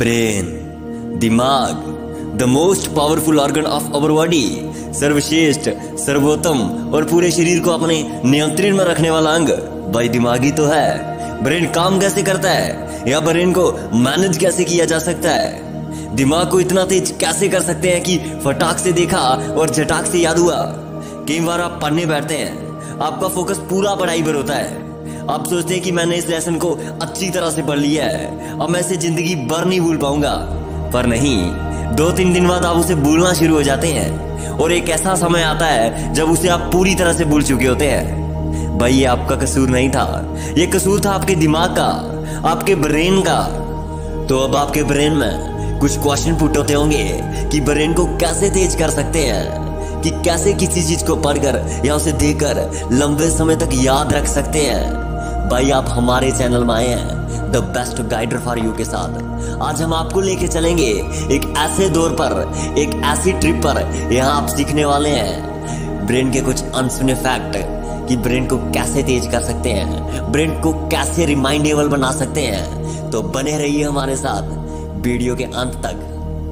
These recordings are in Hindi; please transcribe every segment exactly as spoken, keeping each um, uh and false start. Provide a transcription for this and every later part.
ब्रेन, दिमाग, the most powerful organ of our body, सर्वश्रेष्ठ, सर्वोत्तम और पूरे शरीर को अपने नियंत्रण में रखने वाला अंग भाई दिमाग ही तो है। ब्रेन काम कैसे करता है या ब्रेन को मैनेज कैसे किया जा सकता है? दिमाग को इतना तेज कैसे कर सकते हैं कि फटाक से देखा और झटाक से याद हुआ? कई बार आप पढ़ने बैठते हैं, आपका फोकस पूरा पढ़ाई पर होता है। आप सोचते हैं कि मैंने इस लेसन को अच्छी तरह से पढ़ लिया है, अब मैं इसे जिंदगी भर नहीं भूल पाऊंगा। पर नहीं, दो तीन दिन बाद आप उसे भूलना शुरू हो जाते हैं और एक ऐसा समय आता है जब उसे आप पूरी तरह से भूल चुके होते हैं। भाई ये आपका कसूर नहीं था, ये कसूर था आपके दिमाग का, आपके ब्रेन का। तो अब आपके ब्रेन में कुछ क्वेश्चन पुट होते होंगे कि ब्रेन को कैसे तेज कर सकते हैं, कि कैसे किसी चीज को पढ़कर या उसे देखकर लंबे समय तक याद रख सकते हैं। भाई आप हमारे चैनल में आए हैं the best guider for you के साथ। आज हम आपको लेके चलेंगे एक ऐसे दौर पर, एक ऐसी ट्रिप पर। यहाँ आप सीखने वाले हैं ब्रेन के कुछ अनसुने फैक्ट, कि ब्रेन को कैसे तेज कर सकते हैं, ब्रेन को कैसे रिमाइंडेबल बना सकते हैं। तो बने रहिए हमारे साथ वीडियो के अंत तक।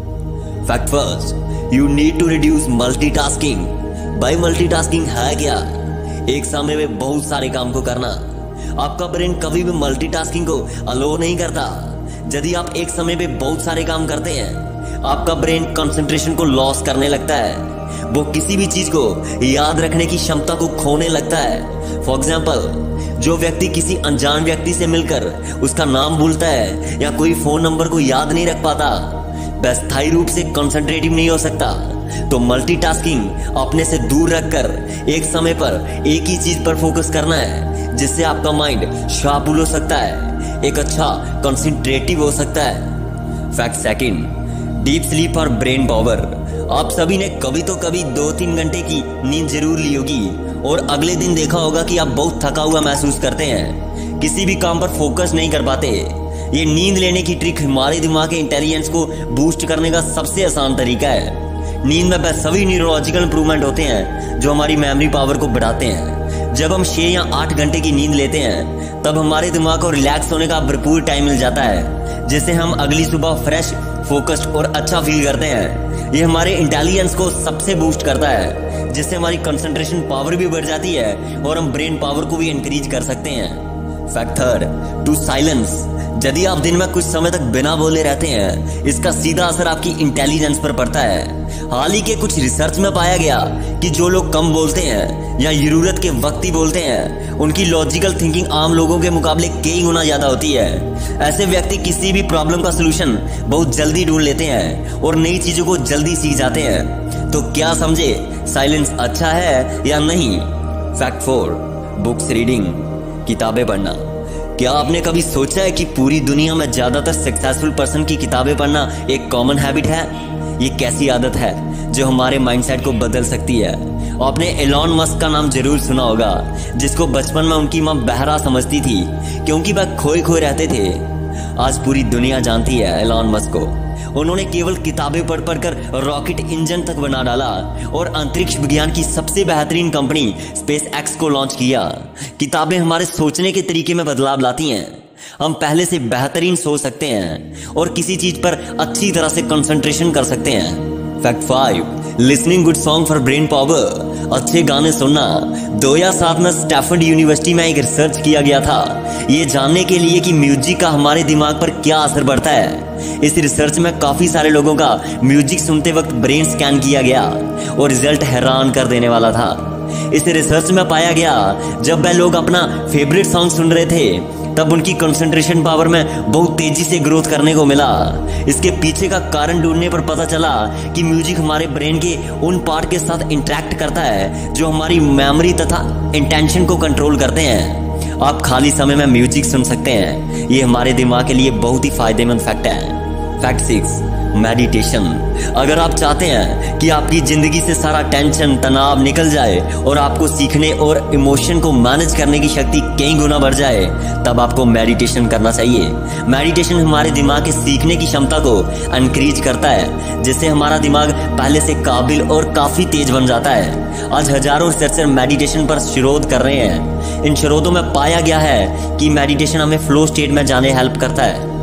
Fact first, you need to reduce multitasking. भाई मल्टीटास्किंग है क्या? एक समय में बहुत सारे काम को करना। आपका ब्रेन कभी भी मल्टीटास्किंग को अलो नहीं करता। यदि आप एक समय पे बहुत सारे काम करते हैं, आपका ब्रेन कंसंट्रेशन को लॉस करने लगता है। वो किसी भी चीज को याद रखने की क्षमता को खोने लगता है। फॉर एग्जाम्पल, जो व्यक्ति किसी अनजान व्यक्ति से मिलकर उसका नाम भूलता है या कोई फोन नंबर को याद नहीं रख पाता, वह स्थायी रूप से कंसंट्रेटिव नहीं हो सकता। तो मल्टीटास्किंग अपने से दूर रखकर एक समय पर एक ही चीज पर फोकस करना है, जिससे आपका माइंड शार्प हो सकता है, एक अच्छा कंसंट्रेटिव हो सकता है। फैक्ट सेकंड, डीप स्लीप और ब्रेन पावर। आप सभी ने कभी तो कभी दो तीन घंटे की नींद जरूर ली होगी और अगले दिन देखा होगा कि आप बहुत थका हुआ महसूस करते हैं, किसी भी काम पर फोकस नहीं कर पाते। ये नींद लेने की ट्रिक हमारे दिमाग के इंटेलिजेंस को बूस्ट करने का सबसे आसान तरीका है। नींद में वह सभी न्यूरोलॉजिकल इंप्रूवमेंट होते हैं जो हमारी मेमोरी पावर को बढ़ाते हैं। जब हम छह या आठ घंटे की नींद लेते हैं, तब हमारे दिमाग को रिलैक्स होने का भरपूर टाइम मिल जाता है, जिससे हम अगली सुबह फ्रेश, फोकस्ड और अच्छा फील करते हैं। ये हमारे इंटेलिजेंस को सबसे बूस्ट करता है, जिससे हमारी कंसंट्रेशन पावर भी बढ़ जाती है और हम ब्रेन पावर को भी इंक्रीज कर सकते हैं। Fact third, to silence. यदि आप दिन में कुछ समय तक बिना बोले रहते हैं, इसका सीधा असर आपकी इंटेलिजेंस पर पड़ता है। हाल ही के कुछ रिसर्च में पाया गया कि जो लोग कम बोलते हैं या जरूरत के वक्त ही बोलते हैं, उनकी लॉजिकल थिंकिंग आम लोगों के मुकाबले कई गुना ज्यादा होती है। ऐसे व्यक्ति किसी भी प्रॉब्लम का सलूशन बहुत जल्दी ढूंढ लेते हैं और नई चीजों को जल्दी सीख जाते हैं। तो क्या समझे, साइलेंस अच्छा है या नहीं? फैक्ट फोर, बुक्स रीडिंग, किताबें पढ़ना। क्या आपने कभी सोचा है कि पूरी दुनिया में ज्यादातर सक्सेसफुल पर्सन की किताबें पढ़ना एक कॉमन हैबिट है? ये कैसी आदत है जो हमारे माइंडसेट को बदल सकती है? आपने एलॉन मस्क का नाम जरूर सुना होगा, जिसको बचपन में उनकी मां बहरा समझती थी क्योंकि वह खोए खोए रहते थे। आज पूरी दुनिया जानती है एलॉन मस्क को। उन्होंने केवल किताबें पढ़ पढ़कर रॉकेट इंजन तक बना डाला और अंतरिक्ष विज्ञान की सबसे बेहतरीन कंपनी स्पेस एक्स को लॉन्च किया। किताबें हमारे सोचने के तरीके में बदलाव लाती हैं। हम पहले से बेहतरीन सोच सकते हैं और किसी चीज पर अच्छी तरह से कंसंट्रेशन कर सकते हैं। Fact five, listening good song for brain power. अच्छे गाने सुनना। दो हजार सात में स्टैफर्ड यूनिवर्सिटी में एक रिसर्च किया गया था, ये जानने के लिए कि म्यूजिक का हमारे दिमाग पर क्या असर पड़ता है। इस रिसर्च में काफी सारे लोगों का म्यूजिक सुनते वक्त ब्रेन स्कैन किया गया और रिजल्ट हैरान कर देने वाला था। इस रिसर्च में पाया गया, जब वह लोग अपना फेवरेट सॉन्ग सुन रहे थे, तब उनकी कंसंट्रेशन पावर में बहुत तेजी से ग्रोथ करने को मिला। इसके पीछे का कारण ढूंढने पर पता चला कि म्यूजिक हमारे ब्रेन के उन पार्ट के साथ इंटरेक्ट करता है जो हमारी मेमोरी तथा इंटेंशन को कंट्रोल करते हैं। आप खाली समय में म्यूजिक सुन सकते हैं, ये हमारे दिमाग के लिए बहुत ही फायदेमंद फैक्ट है। Fact six, meditation. अगर आप चाहते हैं कि आपकी जिंदगी से सारा टेंशन, तनाव निकल जाए और आपको सीखने और इमोशन को मैनेज करने की शक्ति कई गुना बढ़ जाए, तब आपको मेडिटेशन करना चाहिए। मेडिटेशन हमारे दिमाग के सीखने की क्षमता को इंक्रीज करता है, जिससे हमारा दिमाग पहले से काबिल और काफी तेज बन जाता है। आज हजारों रिसर्चर मेडिटेशन पर शोध कर रहे हैं। इन शोधों में पाया गया है कि मेडिटेशन हमें फ्लो स्टेट में जाने हेल्प करता है।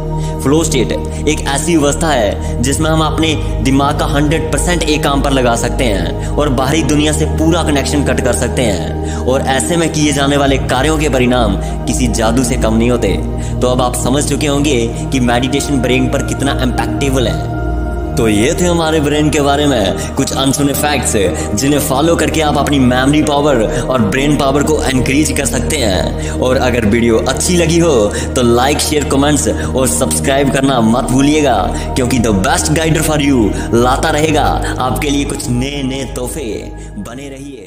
फ्लो स्टेट एक ऐसी अवस्था है जिसमें हम अपने दिमाग का हंड्रेड परसेंट एक काम पर लगा सकते हैं और बाहरी दुनिया से पूरा कनेक्शन कट कर सकते हैं, और ऐसे में किए जाने वाले कार्यों के परिणाम किसी जादू से कम नहीं होते। तो अब आप समझ चुके होंगे कि मेडिटेशन ब्रेन पर कितना इम्पैक्टेबल है। तो ये थे हमारे ब्रेन के बारे में कुछ अनसुने फैक्ट्स जिन्हें फॉलो करके आप अपनी मेमोरी पावर और ब्रेन पावर को एनक्रीज कर सकते हैं। और अगर वीडियो अच्छी लगी हो तो लाइक, शेयर, कमेंट्स और सब्सक्राइब करना मत भूलिएगा, क्योंकि the best guider for you लाता रहेगा आपके लिए कुछ नए नए तोहफे। बने रहिए।